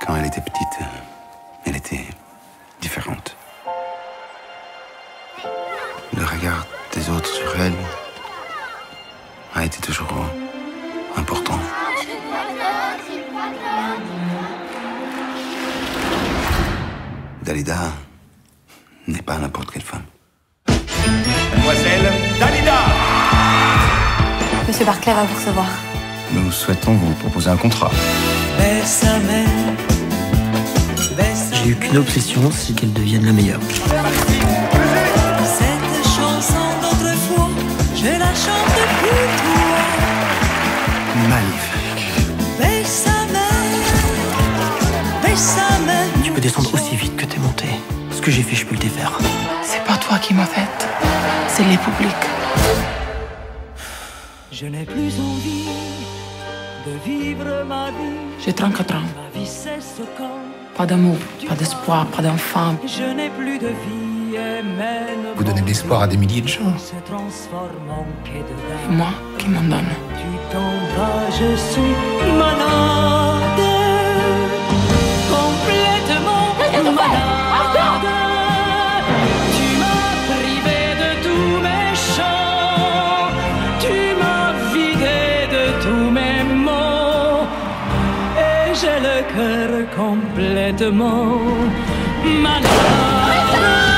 Quand elle était petite, elle était différente. Le regard des autres sur elle a été toujours important. Dalida n'est pas n'importe quelle femme. Mademoiselle Dalida! Monsieur Barclay va vous recevoir. Nous souhaitons vous proposer un contrat. J'ai eu qu'une obsession, c'est qu'elle devienne la meilleure. Cette chanson d'autrefois, je la chante pour toi. Magnifique. Bésame. Tu peux descendre aussi vite que t'es monté. Ce que j'ai fait, je peux le défaire. C'est pas toi qui m'as faite, c'est les publics. Je n'ai plus envie de vivre ma vie. J'ai 34 ans. Ma vie cesse quand Pas d'amour, pas d'espoir, pas d'enfant. je n'ai plus de vie et même Vous donnez de l'espoir à des milliers de gens. se transforme en quai de Et dame. moi, qui m'en donne? Tu t'en vas, je suis malade, complètement malade. Tu m'as privé de tous mes chants, tu m'as vidé de tous mes mots, et j'ai le cœur complètement malade.